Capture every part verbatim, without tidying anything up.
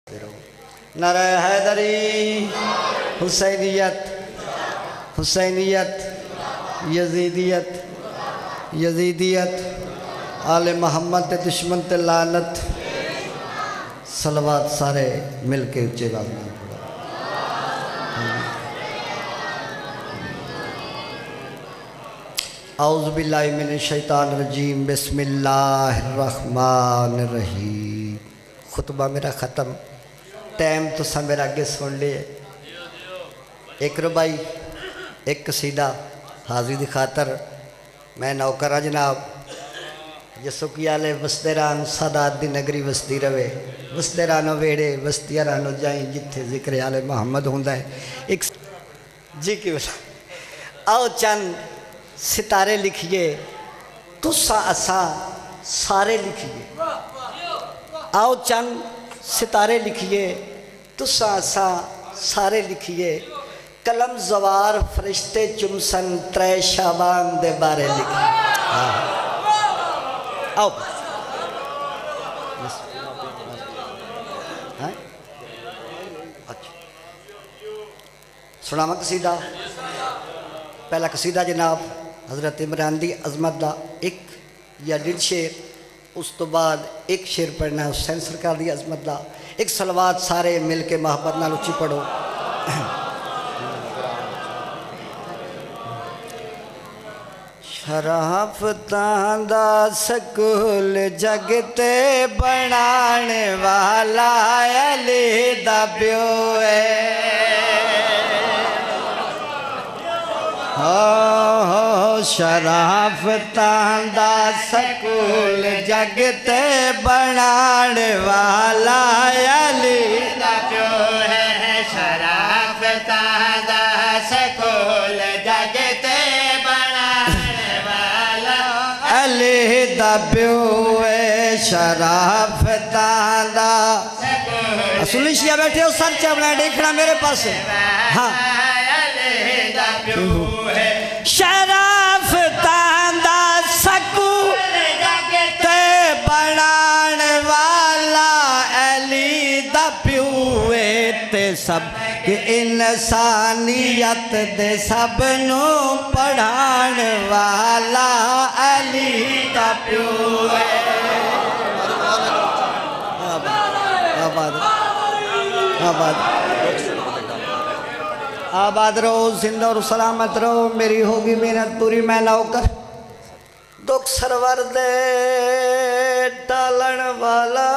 नारा हैदरी, हुसैनियत, हुसैनियत, यजीदियत, यजीदियत, आले मोहम्मद ते दुश्मन ते लानत। सलवात सारे मिल के उच्चे बात में पढ़ो। औज़ु बिल्लाहि मिनश शैतानिर रजीम, बिस्मिल्लाहिर रहमानिर रहीम। खुतबा मेरा ख़त्म, टाइम तो सब मेरा आगे सुन लिए। एक रुबाई एक कसीदा हाजिर दी खातर मैं नौकर हाँ जनाब। यसुकियाले वसदे रान सादात दी नगरी वसती रवे, वसदे रानो वेड़े वस्तिया रानो जाई जिथे जिक्र आले मोहम्मद होंदा है। एक जी की आओ चंद सितारे लिखिए, तुसा असा सारे लिखिए। आओ चंद सितारे लिखिए, तुसा असा सारे लिखिए। कलम जवार फरिश्ते चुमसन त्रै शाबान दे बारे लिखिए। आओ सुनावा कसीदा। पहला कसीदा जनाब हज़रत इमरान दी अजमत दा एक या डेढ़ शेर, उस तो बाद एक शेर पढ़ना हुसैन सरकार दी अजमत दा। एक सलवात सारे मिल के मोहब्बत नाल उच्ची पढ़ो। शराफतां दा सकूल जगते बनाने वाला अली दा प्यो है। हो हो शराफतां दा सकूल जगते बनाने वाला अली दा प्यो है। शराफतां दा सकूल जगते बनाने वाला अली दा प्यो है। शराफतां दा सुलिशिया बैठे हो सर चबना देखना मेरे पास। हाँ शराफतां दा सकूल जगते बनाने वाला अली दा प्यो है। ते सब के इंसानियत दे सब नू पढ़ाने वाला अली दा प्यो है। आबाद आबाद आबाद रहो, जिंदा और सलामत रहो। मेरी होगी मेहनत पूरी, मैं नौकर। दुख सरवर दे टालन वाला,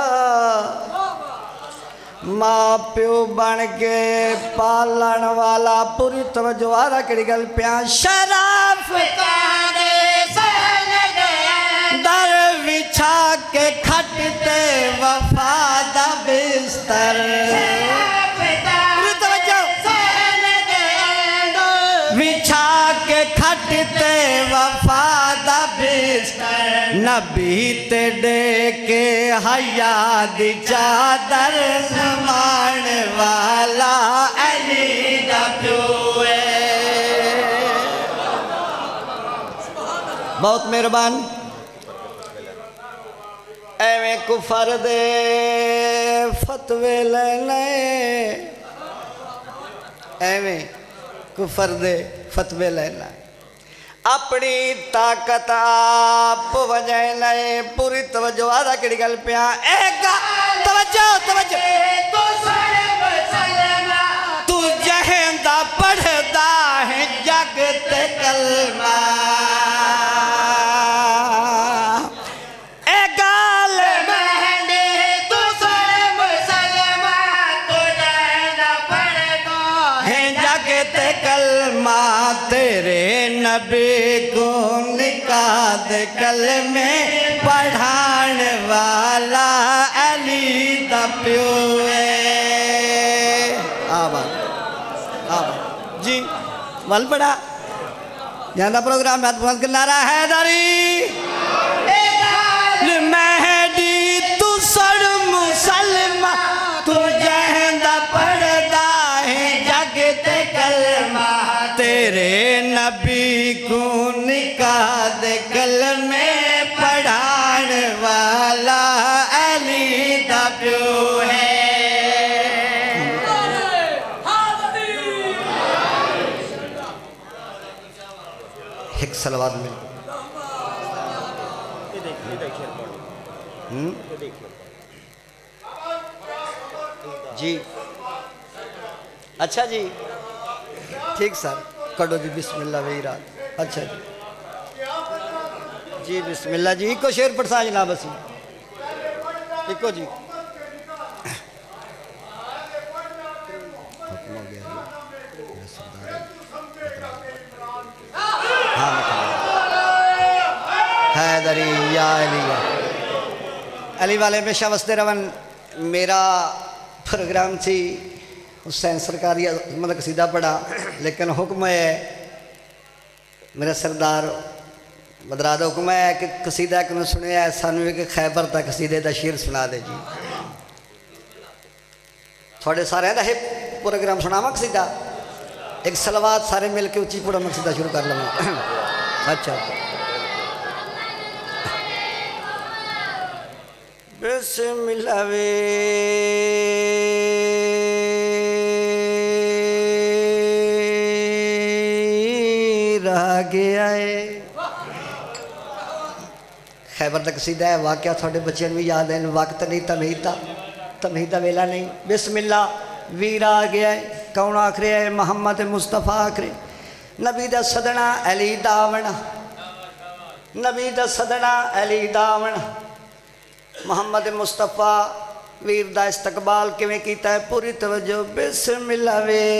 माँ प्यो बन के पालन वाला। पूरी तवज्जो आदा केड़ी गल प्या। शराफतां दे दर बिछा के खटते वफा दा बिस्तर। बिछा के खटते वफा दा बिस्तर। नबी ते डे के हया दी चादर समान वाला अली दा प्यो है। बहुत मेहरबान। एवें कुफर दे फतवे लेने, एवें कुफर दे फतवे लेना। अपनी ताकत आप वजह नए। पूरी तवज्जो आदा केड़ी गल प्या। एक तवज्जो तवज्जो तू जहंदा पढ़दा है जग ते कलमा। तेरे नबी को निकाद कलमे पढ़ाने वाला अली दा प्यो है। आबाद आबाद जी वल बड़ा ज्यादा प्रोग्राम है। तो नारा हैदरी मेहदी तू सर मुसलमान, तू जहंदा पढ़दा है जग ते कलमा। तेरे नबी को निकाद कलमे पढ़ाने वाला अली दा प्यो है। एक सलवात मिल जी। अच्छा जी ठीक सर कड़ो जी बिस्मिल्लाह वीरा। अच्छा जी जी बिस्मिल्लाह जी इको शेर पढ़सा जनाब असी इको जी हैदरी या अली अली वाले हमेशा वसते रवन। मेरा प्रोग्राम थी हुसैन सरकारी मतलब कसीदा पढ़ा लेकिन हुक्म है मेरा सरदार बदरा का हुक्म है कि कसीदा एक सुनिया सानू एक खैबर तक कसीदे का शेर सुना दे जी। थोड़े सारे का है प्रोग्राम सुनावा कसीदा एक सलवात सारे मिल के उची पढ़ो कसीदा शुरू कर लवा। अच्छा बिस्मिल्लाह वे रह गया है। खैबर तक सीधा है वाकया थोड़े बच्चों भी याद है। वक्त नहीं तमहीदा तमहीदा वेला नहीं। बिस्मिल्लाह वीर आ गया है। कौन आखरे है मोहम्मद मुस्तफा आखरे नबी दा सदना अली दावना नबी दा सदना अली दावना मोहम्मद मुस्तफा वीर दा इस्तकबाल किवें कीता है पूरी तवज्जो। बिस्मिल्लाह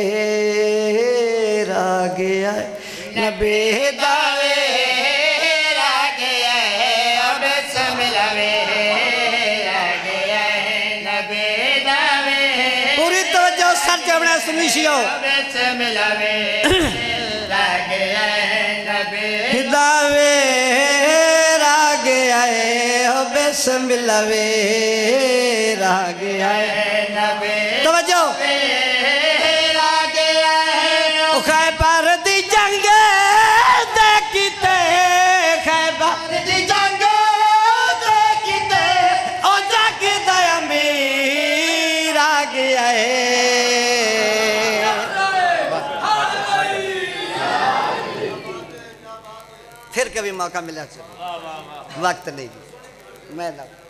वेर आ गया है नबी दा वेर आ गया है। बिस्मिल्लाह वेर आ गया है नबी दा वेर पूरी तवज्जो सर जमना सुनिशियो। बिस्मिल्लाह वेर आ गया है नबी दा वेर आ गया है। बिस्मिल्लाह वेर आ गया है नबी तवज्जो वेर आ गया है। ओ खैबर दी जंग दे कीते खैबर दी जंग दे कीते ओ जग दा अमीर आ गया है। फिर कभी मौका मिला वक्त नहीं मैं ना